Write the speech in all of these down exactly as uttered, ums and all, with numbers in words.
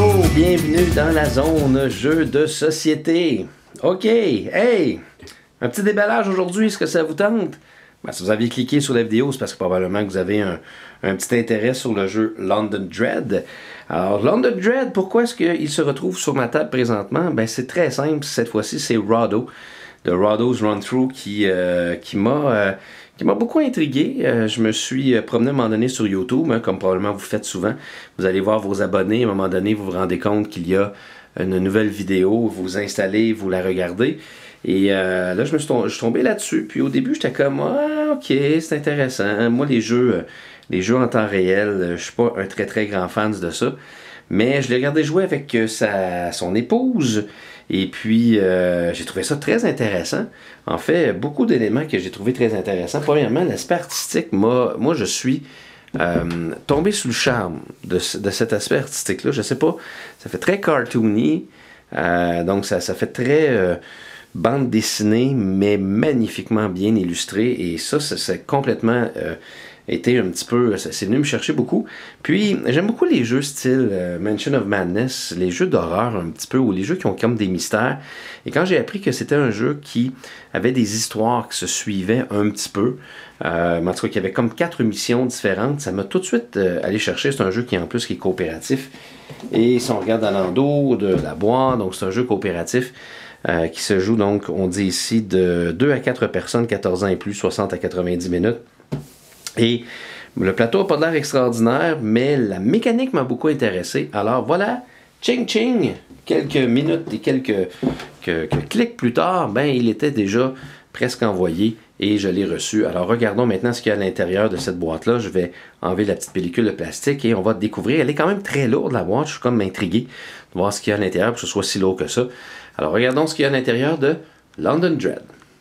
Bienvenue dans la zone jeux de société. Ok, hey, un petit déballage aujourd'hui, est-ce que ça vous tente? Ben, si vous aviez cliqué sur la vidéo, c'est parce que probablement que vous avez un, un petit intérêt sur le jeu London Dread. Alors, London Dread, pourquoi est-ce qu'il se retrouve sur ma table présentement? Ben, c'est très simple, cette fois-ci, c'est Rahdo, de Rahdo's Run Through, qui, euh, qui m'a... Euh, qui m'a beaucoup intrigué. Euh, je me suis promené à un moment donné sur YouTube, hein, comme probablement vous faites souvent. Vous allez voir vos abonnés, à un moment donné, vous vous rendez compte qu'il y a une nouvelle vidéo, vous installez, vous la regardez. Et euh, là, je me suis, tom je suis tombé là-dessus. Puis au début, j'étais comme, ah, ok, c'est intéressant. Moi, les jeux, les jeux en temps réel, je suis pas un très très grand fan de ça. Mais je l'ai regardé jouer avec sa, son épouse. Et puis, euh, j'ai trouvé ça très intéressant. En fait, beaucoup d'éléments que j'ai trouvé très intéressants. Premièrement, l'aspect artistique. Moi, moi, je suis euh, tombé sous le charme de, de cet aspect artistique-là. Je sais pas, ça fait très cartoony. Euh, donc, ça, ça fait très euh, bande dessinée, mais magnifiquement bien illustré. Et ça, c'est complètement... Euh, été un petit peu, c'est venu me chercher beaucoup. Puis, j'aime beaucoup les jeux style euh, Mansion of Madness, les jeux d'horreur un petit peu, ou les jeux qui ont comme des mystères. Et quand j'ai appris que c'était un jeu qui avait des histoires qui se suivaient un petit peu, euh, en tout cas, qu'il y avait comme quatre missions différentes, ça m'a tout de suite euh, allé chercher. C'est un jeu qui, en plus, qui est coopératif. Et si on regarde dans l'endos de la boîte, donc c'est un jeu coopératif. Euh, qui se joue, donc, on dit ici, de deux à quatre personnes, quatorze ans et plus, soixante à quatre-vingt-dix minutes. Et le plateau n'a pas l'air extraordinaire, mais la mécanique m'a beaucoup intéressé. Alors voilà, ching ching, quelques minutes et quelques, quelques, quelques clics plus tard, ben il était déjà presque envoyé et je l'ai reçu. Alors regardons maintenant ce qu'il y a à l'intérieur de cette boîte-là. Je vais enlever la petite pellicule de plastique et on va découvrir. Elle est quand même très lourde, la boîte. Je suis comme intrigué de voir ce qu'il y a à l'intérieur, que ce soit si lourd que ça. Alors regardons ce qu'il y a à l'intérieur de London Dread.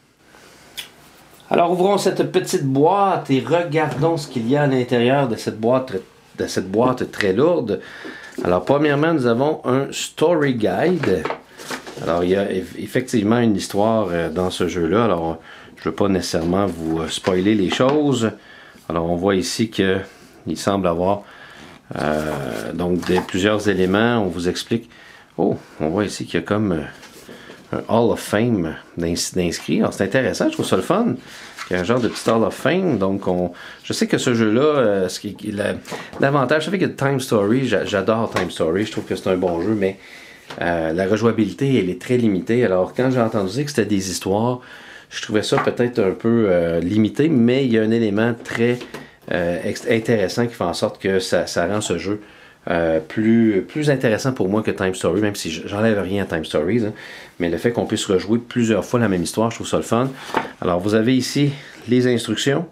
Alors ouvrons cette petite boîte et regardons ce qu'il y a à l'intérieur de cette boîte, de cette boîte très lourde. Alors premièrement, nous avons un story guide. Alors il y a effectivement une histoire dans ce jeu-là. Alors je ne veux pas nécessairement vous spoiler les choses. Alors on voit ici qu'il semble avoir euh, donc des, plusieurs éléments. On vous explique. Oh, on voit ici qu'il y a comme un Hall of Fame d'inscrits. Alors c'est intéressant, je trouve ça le fun. Il y a un genre de petit Hall of Fame. Donc on, je sais que ce jeu-là, euh, l'avantage, ça fait que Time Story, j'adore Time Story, je trouve que c'est un bon jeu, mais euh, la rejouabilité, elle est très limitée. Alors quand j'ai entendu dire que c'était des histoires, je trouvais ça peut-être un peu euh, limité, mais il y a un élément très euh, intéressant qui fait en sorte que ça, ça rend ce jeu Euh, plus, plus intéressant pour moi que Time Story, même si j'enlève rien à Time Stories, hein, mais le fait qu'on puisse rejouer plusieurs fois la même histoire, je trouve ça le fun. Alors vous avez ici les instructions.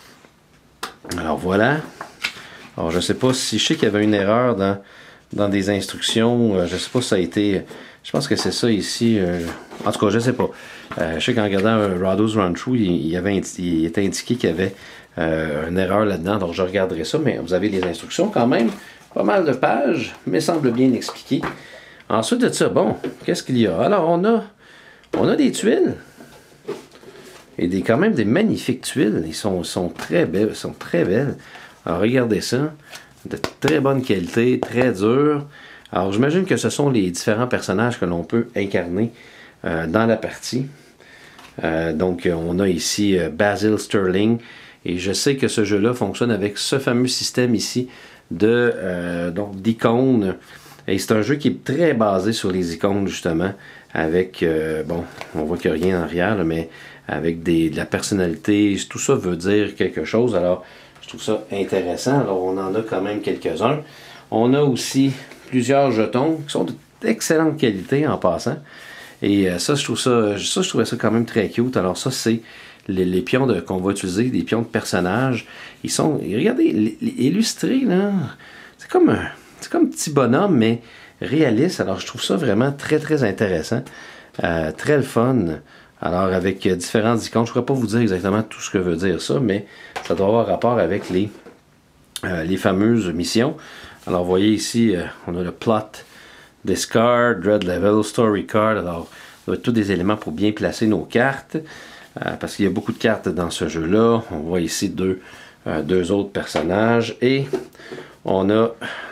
Alors voilà. Alors je sais pas si je sais qu'il y avait une erreur dans, dans des instructions, euh, je sais pas si ça a été, je pense que c'est ça ici, euh, en tout cas je sais pas. Euh, je sais qu'en regardant euh, Rahdo's Run Through, il, il, avait, il était indiqué qu'il y avait euh, une erreur là-dedans, donc je regarderai ça, mais vous avez les instructions quand même. Pas mal de pages, mais semble bien expliqué. Ensuite de ça, bon, qu'est-ce qu'il y a? Alors, on a, on a des tuiles. Et des, quand même des magnifiques tuiles. Ils sont, sont, très belles, sont très belles. Alors, regardez ça. De très bonne qualité, très dur. Alors, j'imagine que ce sont les différents personnages que l'on peut incarner euh, dans la partie. Euh, donc, on a ici euh, Basil Sterling. Et je sais que ce jeu-là fonctionne avec ce fameux système ici de euh, donc d'icônes. Et c'est un jeu qui est très basé sur les icônes, justement, avec, euh, bon, on voit qu'il n'y a rien en arrière, là, mais avec des, de la personnalité, tout ça veut dire quelque chose. Alors, je trouve ça intéressant. Alors, on en a quand même quelques-uns. On a aussi plusieurs jetons qui sont d'excellente qualité en passant. Et euh, ça, je trouve ça, ça, je trouvais ça quand même très cute. Alors, ça, c'est Les, les pions de, qu'on va utiliser, des pions de personnages, ils sont, regardez, les, les illustrés, là, c'est comme un, c'est comme un petit bonhomme, mais réaliste. Alors, je trouve ça vraiment très, très intéressant, euh, très le fun. Alors, avec euh, différentes icônes, je ne pourrais pas vous dire exactement tout ce que veut dire ça, mais ça doit avoir rapport avec les, euh, les fameuses missions. Alors, vous voyez ici, euh, on a le plot, discard, dread level, story card. Alors, on a tous des éléments pour bien placer nos cartes. Euh, parce qu'il y a beaucoup de cartes dans ce jeu-là. On voit ici deux, euh, deux autres personnages. Et on a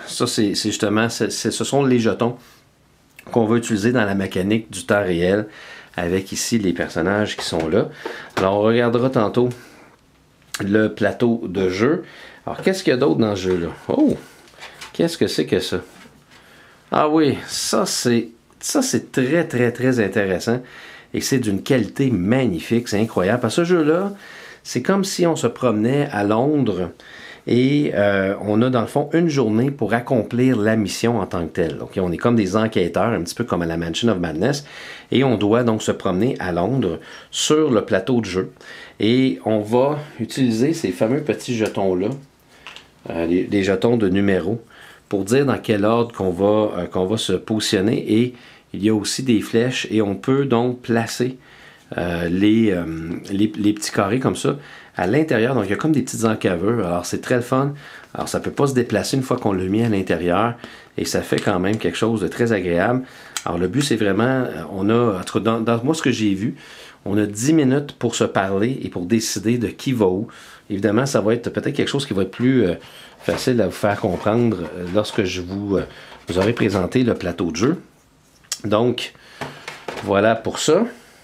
ça c'est justement, c est, c est, ce sont les jetons qu'on va utiliser dans la mécanique du temps réel, avec ici les personnages qui sont là. Alors on regardera tantôt le plateau de jeu. Alors qu'est-ce qu'il y a d'autre dans ce jeu-là? Oh! Qu'est-ce que c'est que ça? Ah oui, ça c'est ça c'est très très très intéressant et c'est d'une qualité magnifique, c'est incroyable. Parce que ce jeu-là, c'est comme si on se promenait à Londres et euh, on a dans le fond une journée pour accomplir la mission en tant que telle. Okay? On est comme des enquêteurs, un petit peu comme à la Mansion of Madness, et on doit donc se promener à Londres sur le plateau de jeu. Et on va utiliser ces fameux petits jetons-là, euh, les, les jetons de numéros, pour dire dans quel ordre qu'on va, euh, qu'on va se positionner. Et il y a aussi des flèches et on peut donc placer euh, les, euh, les, les petits carrés comme ça à l'intérieur. Donc il y a comme des petites encavures. Alors c'est très le fun. Alors ça ne peut pas se déplacer une fois qu'on l'a mis à l'intérieur et ça fait quand même quelque chose de très agréable. Alors le but c'est vraiment, on a, dans, dans moi ce que j'ai vu, on a dix minutes pour se parler et pour décider de qui va où. Évidemment ça va être peut-être quelque chose qui va être plus euh, facile à vous faire comprendre euh, lorsque je vous, euh, vous aurai présenté le plateau de jeu. Donc voilà pour ça.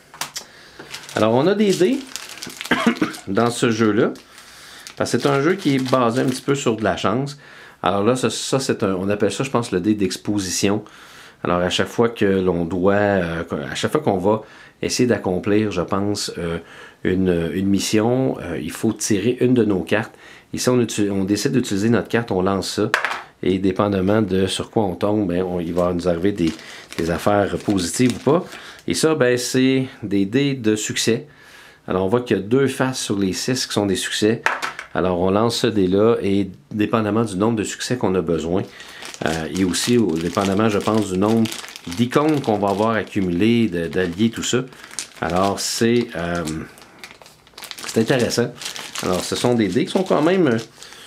Alors on a des dés dans ce jeu-là. Parce que c'est un jeu qui est basé un petit peu sur de la chance. Alors là, ça, ça c'est un, on appelle ça, je pense, le dé d'exposition. Alors à chaque fois que l'on doit, euh, à chaque fois qu'on va essayer d'accomplir, je pense, euh, une, une mission, euh, il faut tirer une de nos cartes. Ici, on, on décide d'utiliser notre carte, on lance ça. Et dépendamment de sur quoi on tombe, ben, on, il va nous arriver des, des affaires positives ou pas. Et ça, ben, c'est des dés de succès. Alors on voit qu'il y a deux faces sur les six qui sont des succès. Alors on lance ce dé-là et dépendamment du nombre de succès qu'on a besoin, euh, et aussi dépendamment, je pense, du nombre d'icônes qu'on va avoir accumulées, d'alliés, tout ça. Alors c'est euh, c'est intéressant. Alors ce sont des dés qui sont quand même... Euh,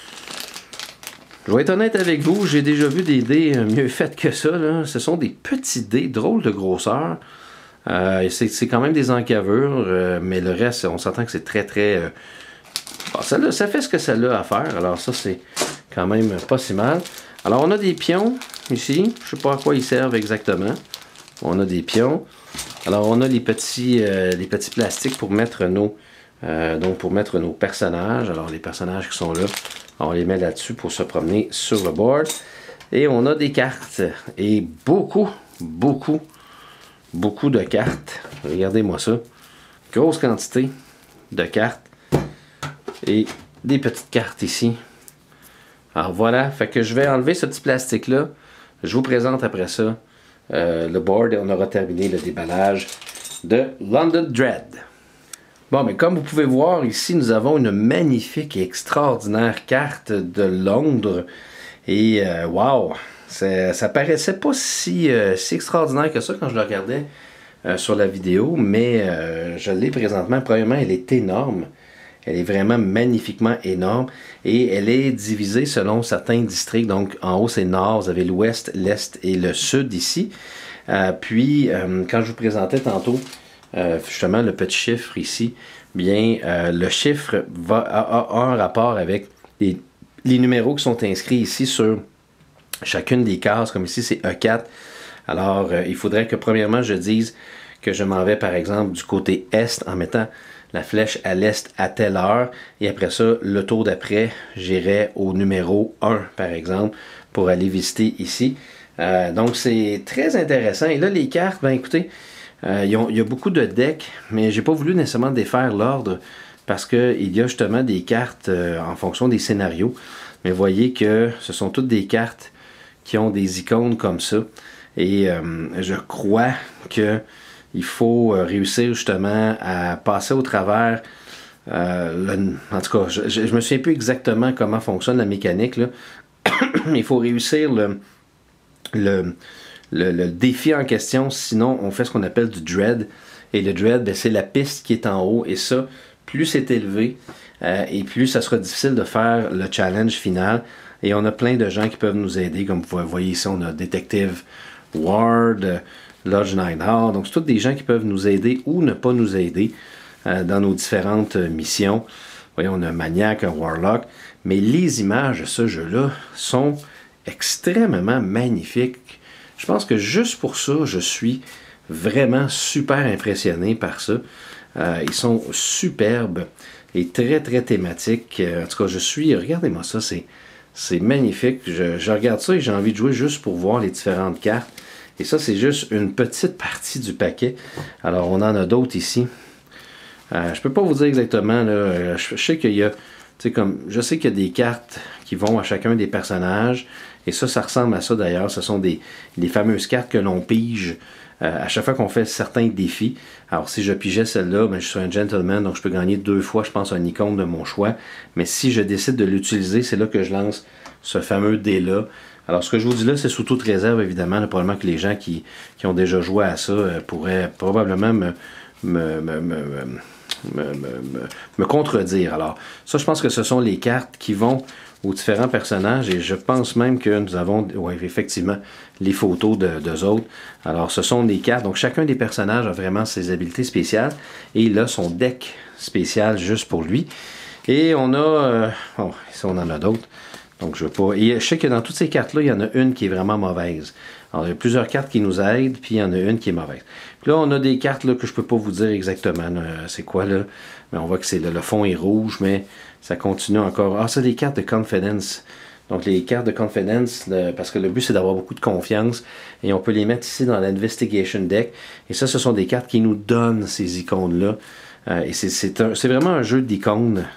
je vais être honnête avec vous, j'ai déjà vu des dés mieux faits que ça, là. Ce sont des petits dés, drôles de grosseur. Euh, c'est quand même des encavures, euh, mais le reste, on s'entend que c'est très très... Euh, bon, ça, ça fait ce que ça a à faire, alors ça c'est quand même pas si mal. Alors on a des pions ici, je sais pas à quoi ils servent exactement. On a des pions. Alors on a les petits, euh, les petits plastiques pour mettre nos, euh, donc pour mettre nos personnages. Alors les personnages qui sont là, on les met là-dessus pour se promener sur le board. Et on a des cartes, et beaucoup, beaucoup, beaucoup de cartes. Regardez-moi ça. Grosse quantité de cartes. Et des petites cartes ici. Alors voilà, fait que je vais enlever ce petit plastique-là. Je vous présente après ça euh, le board et on aura terminé le déballage de London Dread. Bon, mais comme vous pouvez voir ici, nous avons une magnifique et extraordinaire carte de Londres. Et euh, wow! Ça paraissait pas si, euh, si extraordinaire que ça quand je le regardais euh, sur la vidéo, mais euh, je l'ai présentement. Premièrement, elle est énorme. Elle est vraiment magnifiquement énorme et elle est divisée selon certains districts. Donc en haut c'est nord, vous avez l'ouest, l'est et le sud ici. Euh, puis euh, quand je vous présentais tantôt euh, justement le petit chiffre ici, bien euh, le chiffre va, a, a un rapport avec les, les numéros qui sont inscrits ici sur chacune des cases, comme ici c'est E quatre. Alors euh, il faudrait que premièrement je dise que je m'en vais par exemple du côté est en mettant la flèche à l'est à telle heure, et après ça, le tour d'après, j'irai au numéro un, par exemple, pour aller visiter ici. Euh, donc, c'est très intéressant. Et là, les cartes, ben écoutez, euh, il y a beaucoup de decks, mais j'ai pas voulu nécessairement défaire l'ordre, parce qu'il y a justement des cartes euh, en fonction des scénarios. Mais voyez que ce sont toutes des cartes qui ont des icônes comme ça. Et euh, je crois que il faut réussir justement à passer au travers, euh, le, en tout cas, je ne me souviens plus exactement comment fonctionne la mécanique, là. Il faut réussir le, le, le, le défi en question, sinon on fait ce qu'on appelle du dread. Et le dread, ben, c'est la piste qui est en haut, et ça, plus c'est élevé, euh, et plus ça sera difficile de faire le challenge final. Et on a plein de gens qui peuvent nous aider, comme vous voyez ici, on a Detective Ward, Lodge Nighthawk, donc c'est tous des gens qui peuvent nous aider ou ne pas nous aider euh, dans nos différentes euh, missions. Vous voyez, on a un Maniac, un Warlock, mais les images de ce jeu-là sont extrêmement magnifiques. Je pense que juste pour ça, je suis vraiment super impressionné par ça. Euh, ils sont superbes et très, très thématiques. Euh, en tout cas, je suis... Regardez-moi ça, c'est, c'est magnifique. Je, je regarde ça et j'ai envie de jouer juste pour voir les différentes cartes. Et ça, c'est juste une petite partie du paquet. Alors, on en a d'autres ici. Euh, je peux pas vous dire exactement. Là, je, je sais qu'il y a... Comme, je sais qu'il y a des cartes qui vont à chacun des personnages. Et ça, ça ressemble à ça d'ailleurs. Ce sont des, des fameuses cartes que l'on pige euh, à chaque fois qu'on fait certains défis. Alors, si je pigeais celle-là, ben, je suis un gentleman, donc je peux gagner deux fois, je pense, un icône de mon choix. Mais si je décide de l'utiliser, c'est là que je lance ce fameux dé-là. Alors, ce que je vous dis là, c'est sous toute réserve, évidemment. Là, probablement que les gens qui, qui ont déjà joué à ça euh, pourraient probablement me, me, me, me, me, me, me, me contredire. Alors, ça, je pense que ce sont les cartes qui vont aux différents personnages et je pense même que nous avons, ouais, effectivement, les photos de, d'eux autres. Alors, ce sont des cartes. Donc, chacun des personnages a vraiment ses habiletés spéciales et il a son deck spécial juste pour lui. Et on a, euh, oh, ici on en a d'autres. Donc, je veux pas. Et je sais que dans toutes ces cartes-là, il y en a une qui est vraiment mauvaise. Alors, il y a plusieurs cartes qui nous aident, puis il y en a une qui est mauvaise. Puis là, on a des cartes là, que je ne peux pas vous dire exactement. C'est quoi là? Mais on voit que c'est le, le fond est rouge, mais ça continue encore. Ah, c'est des cartes de Confidence. Donc, les cartes de Confidence, le, parce que le but, c'est d'avoir beaucoup de confiance. Et on peut les mettre ici dans l'Investigation Deck. Et ça, ce sont des cartes qui nous donnent ces icônes-là. Euh, et c'est vraiment un jeu d'icônes.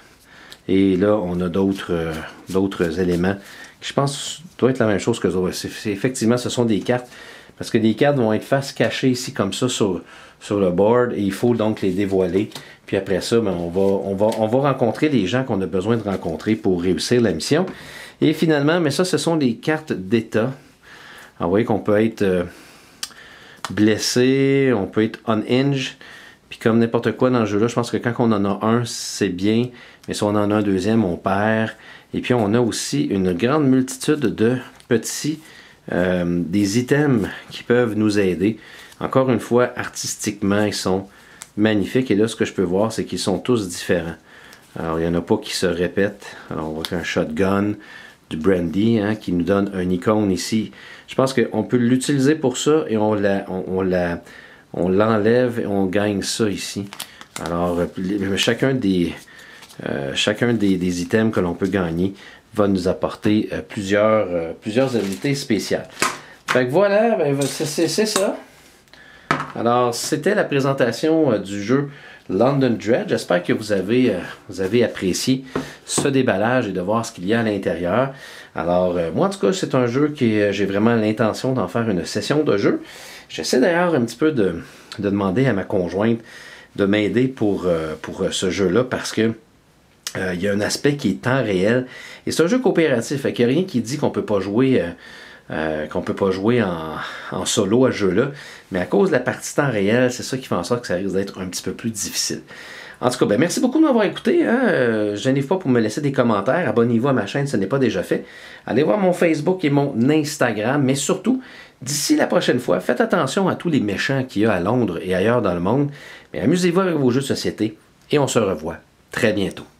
Et là, on a d'autres euh, d'autres éléments qui, je pense, doivent être la même chose que ça. C'est, effectivement, ce sont des cartes. Parce que les cartes vont être face cachée ici, comme ça, sur, sur le board. Et il faut donc les dévoiler. Puis après ça, ben, on, va, on, va, on va rencontrer les gens qu'on a besoin de rencontrer pour réussir la mission. Et finalement, mais ça, ce sont des cartes d'état. Alors, vous voyez qu'on peut être euh, blessé, on peut être unhinged. Puis comme n'importe quoi dans le jeu-là, je pense que quand on en a un, c'est bien. Mais si on en a un deuxième, on perd. Et puis on a aussi une grande multitude de petits, euh, des items qui peuvent nous aider. Encore une fois, artistiquement, ils sont magnifiques. Et là, ce que je peux voir, c'est qu'ils sont tous différents. Alors, il n'y en a pas qui se répètent. Alors, on voit qu'un shotgun, du brandy, hein, qui nous donne un icône ici. Je pense qu'on peut l'utiliser pour ça et on la... On, on la On l'enlève et on gagne ça ici. Alors, chacun des, euh, chacun des, des items que l'on peut gagner va nous apporter euh, plusieurs, euh, plusieurs habiletés spéciales. Fait que voilà, ben, c'est ça. Alors, c'était la présentation euh, du jeu London Dredge. J'espère que vous avez, euh, vous avez apprécié ce déballage et de voir ce qu'il y a à l'intérieur. Alors, euh, moi, en tout cas, c'est un jeu que j'ai vraiment l'intention d'en faire une session de jeu. J'essaie d'ailleurs un petit peu de, de demander à ma conjointe de m'aider pour, euh, pour ce jeu-là parce que euh, il y a un aspect qui est temps réel. Et c'est un jeu coopératif. Il n'y a rien qui dit qu'on ne peut pas jouer, euh, euh, qu'on peut pas jouer en, en solo à ce jeu-là. Mais à cause de la partie temps réel, c'est ça qui fait en sorte que ça risque d'être un petit peu plus difficile. En tout cas, ben merci beaucoup de m'avoir écouté. Hein. Euh, gênez-vous pas pour me laisser des commentaires. Abonnez-vous à ma chaîne si ce n'est pas déjà fait. Allez voir mon Facebook et mon Instagram. Mais surtout, d'ici la prochaine fois, faites attention à tous les méchants qu'il y a à Londres et ailleurs dans le monde. Mais amusez-vous avec vos jeux de société et on se revoit très bientôt.